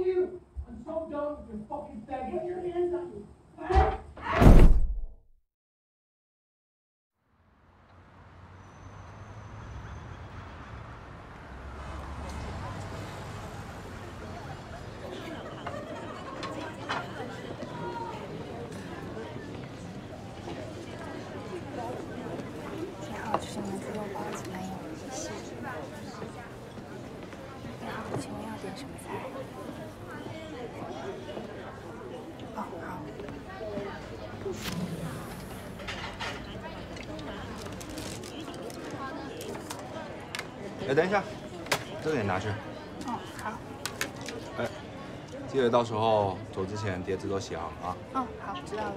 you! I'm so done with your fucking begging. Put your hands on me. What? 哎，等一下，这个也拿去。 哦，好。 哎，记得到时候走之前碟子都洗好啊。 哦，好，知道了。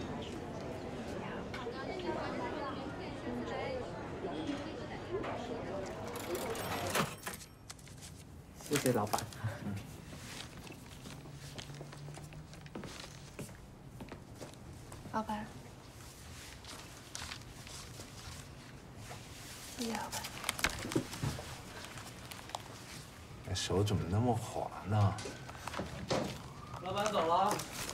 谢谢老板。 老板，谢谢老板。 手怎么那么滑呢？ 老板走了。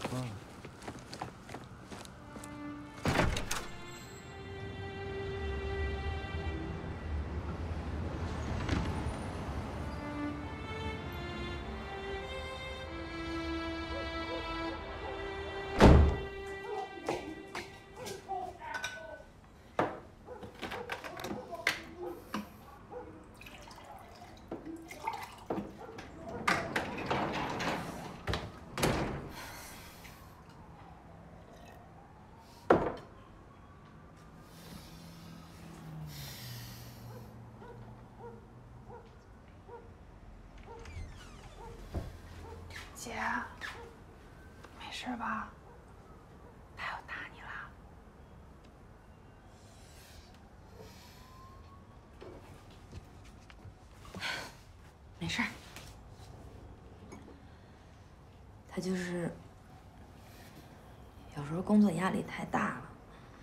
姐，没事吧？他要打你了？ 没事儿，他就是有时候工作压力太大了。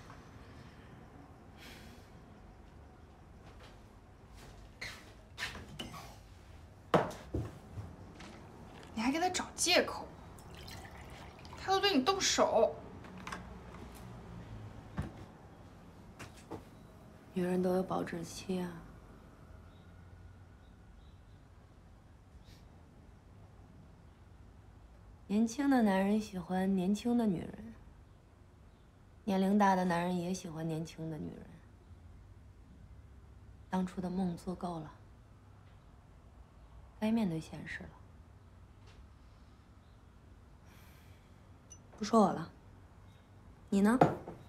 你还给他找借口，他都对你动手。 女人都有保质期啊。年轻的男人喜欢年轻的女人，年龄大的男人也喜欢年轻的女人。当初的梦做够了，该面对现实了。 不说我了，你呢？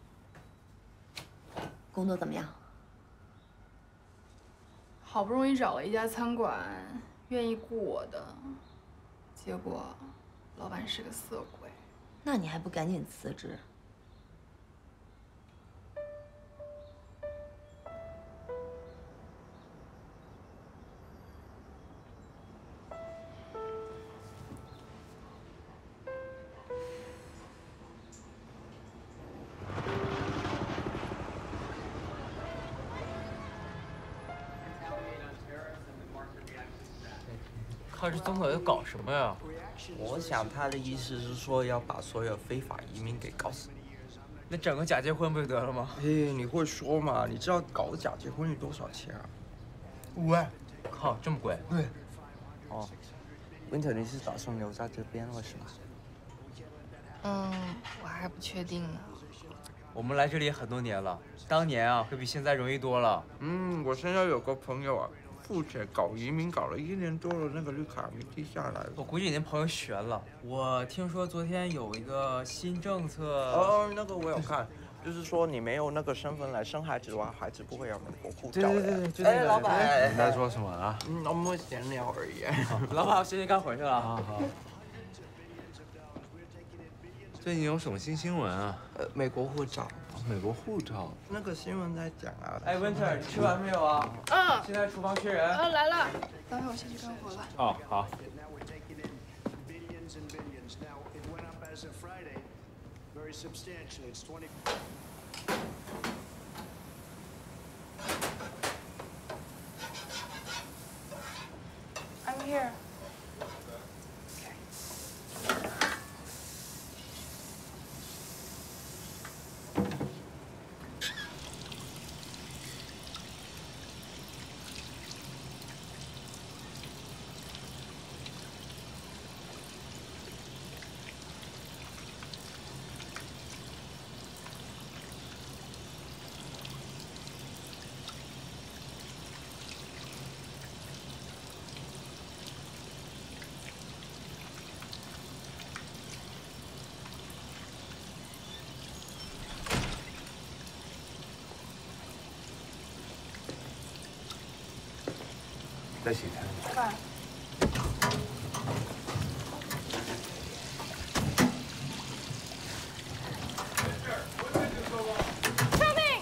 工作怎么样？ 好不容易找了一家餐馆，愿意雇我的，结果老板是个色鬼。 那你还不赶紧辞职？ 看这总统要搞什么呀？ 我想他的意思是说要把所有非法移民给搞死。 那整个假结婚不就得了吗？ 嘿，你会说嘛？你知道搞假结婚有多少钱啊 5万。靠，这么贵？ 对。哦 ，Winter， 你是打算留在这边了是吧？ 我还不确定呢。 我们来这里也很多年了，当年啊会比现在容易多了。 我现在有个朋友啊。 付钱搞移民搞了1年多了，那个绿卡没批下来。 我估计你那朋友悬了。我听说昨天有一个新政策。 哦，那个我有看，就是说你没有那个身份来生孩子的话，孩子不会有美国护照的。 对， 哎，老板， 你在说什么啊？ 我们闲聊而已。 老板，我先该回去了。 好。最近有什么新新闻啊？ 美国护照。 美国护照， 那个新闻在讲啊。 哎 ，Winter， 你吃完没有啊？现在厨房缺人。 来了，等会我先去干活了。 哦，好。 I'm here. 再洗菜。 快！救命！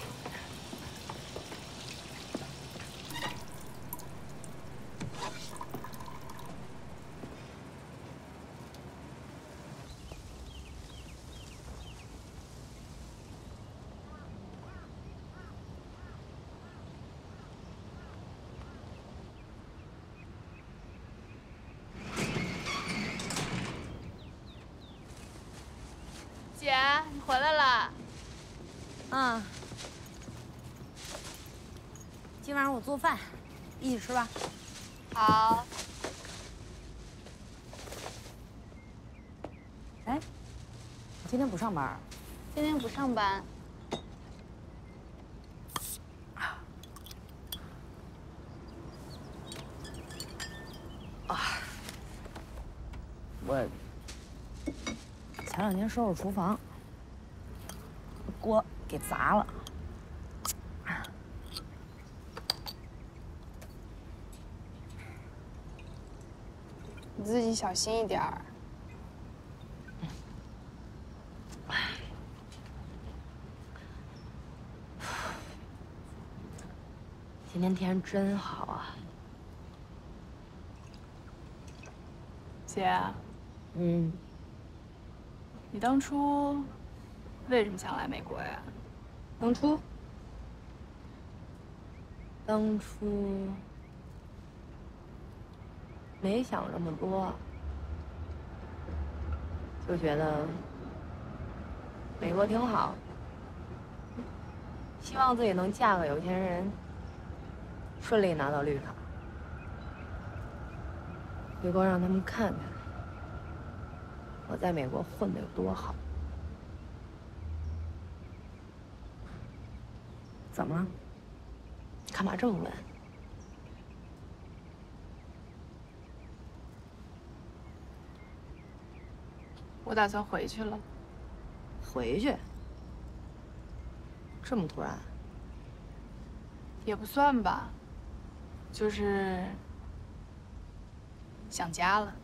姐，你回来了。 嗯。今晚上我做饭，一起吃吧。 好。 哎，你今天不上班？ 今天不上班。 我前2天收拾厨房，锅给砸了。 你自己小心一点儿。 今天天真好啊。 姐。 嗯。 你当初为什么想来美国呀？ 当初没想这么多，就觉得美国挺好，希望自己能嫁个有钱人，顺利拿到绿卡，回国让他们看看我在美国混得有多好。怎么了？干嘛这么问？ 我打算回去了。 回去？这么突然？ 也不算吧，就是想家了。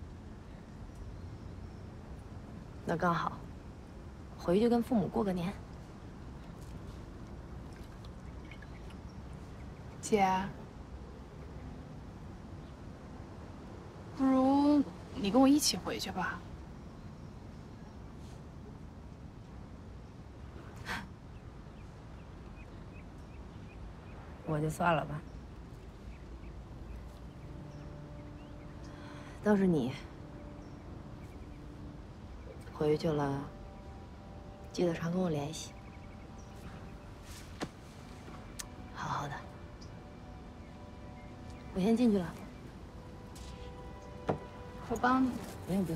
那刚好，回去跟父母过个年。 姐，不如你跟我一起回去吧。 我就算了吧。倒是你，回去了，记得常跟我联系。好好的。我先进去了。 我帮你。 不用不用。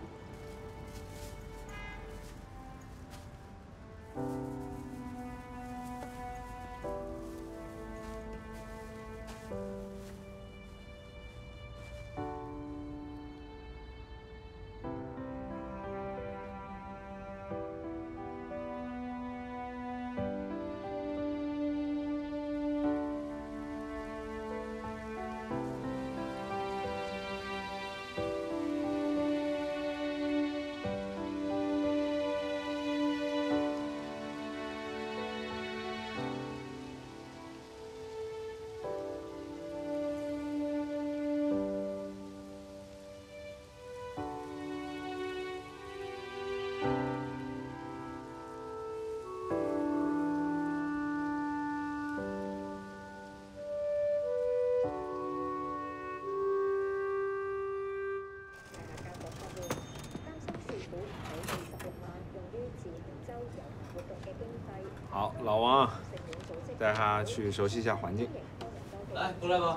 好，老王，带他去熟悉一下环境。 来，过来吧。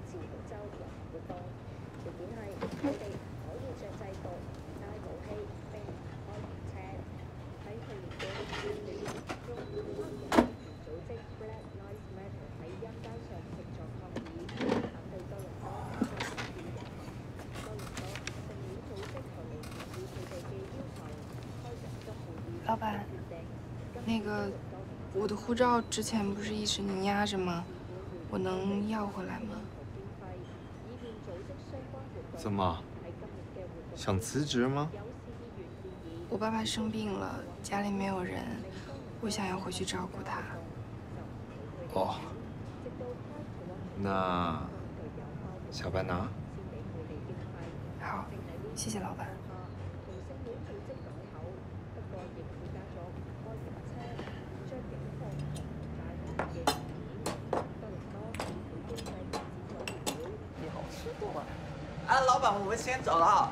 老板，那个，我的护照之前不是一直您压着吗？我能要回来吗？ 怎么？想辞职吗？ 我爸爸生病了，家里没有人，我想要回去照顾他。 哦，那下班拿。 好，谢谢老板。 你好吃多吗？啊，老板，我们先走了。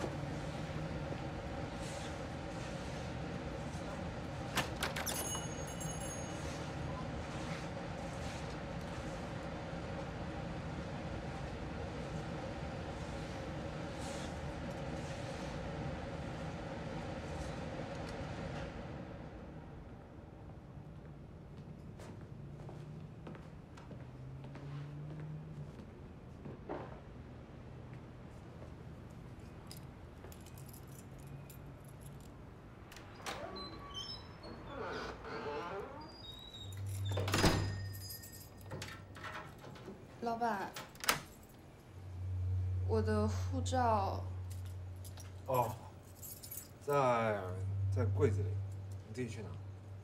老板，我的护照。 哦，在柜子里，你自己去拿。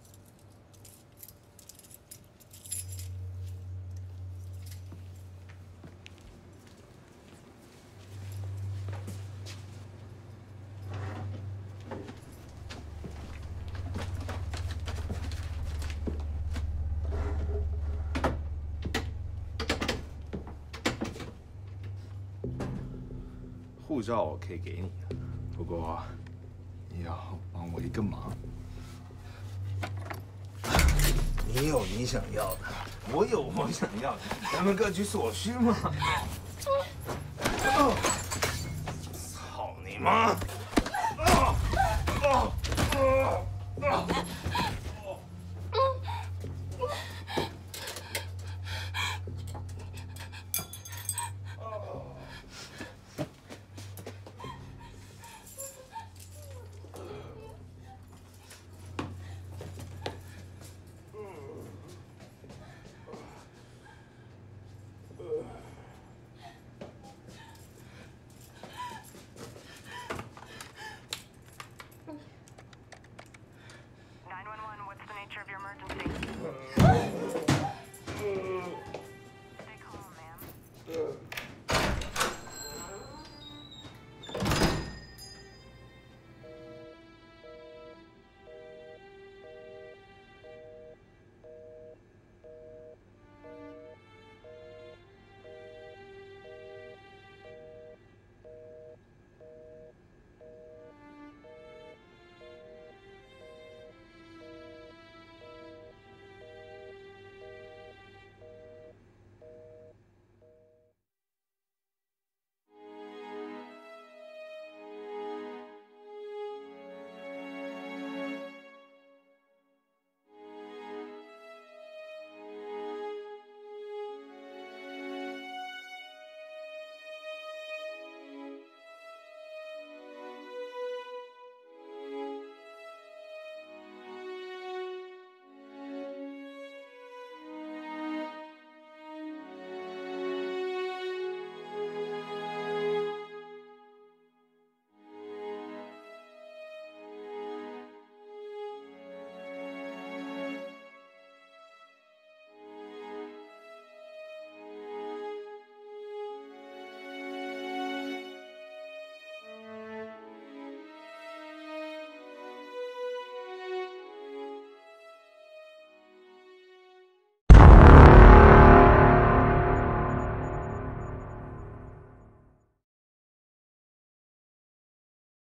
护照我可以给你，不过你要帮我一个忙。你有你想要的，我有我想要的，咱们各取所需嘛。操你妈！